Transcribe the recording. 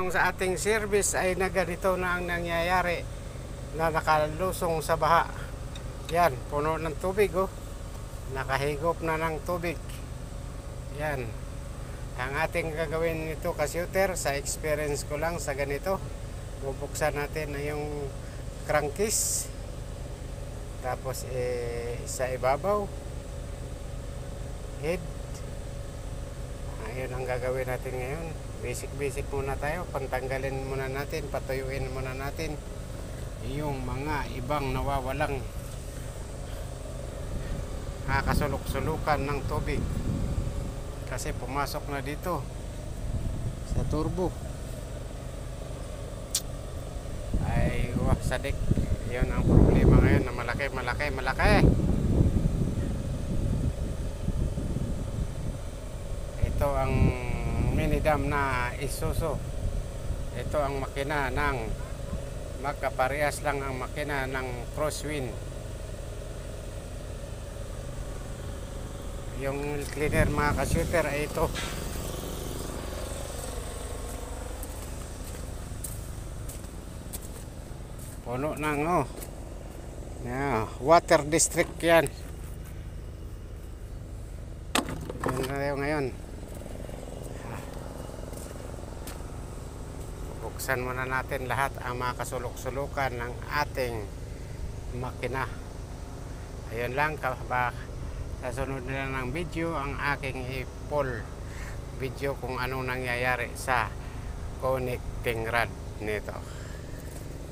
yung sa ating service ay na ganito na ang nangyayari, na nakalusong sa baha. Yan, puno ng tubig oh. Nakahigop na ng tubig. Yan. Ang ating gagawin nito ka-shooter, sa experience ko lang sa ganito, bubuksan natin na yung crankcase. Tapos sa ibabaw, head. Ayun ang gagawin natin ngayon. Basic muna tayo. Pantanggalin muna natin, patuyuin muna natin yung mga ibang nawawalang kasulok-sulukan ng tubig. Kasi pumasok na dito sa turbo. Ay, wah, sadik. Yun ang problema ngayon na malaki. Ito ang mini dam na Isuzu. Ito ang makina ng magkaparehas lang ang makina ng crosswind. Yung cleaner mga ka-shooter ay ito. Puno ng water district yan. Yan tayo ngayon. Buksan muna natin lahat ang mga kasulok-sulukan ng ating makina. Ayun lang, sa sunod nila ng video ang aking i-pull video kung anong nangyayari sa connecting rod nito.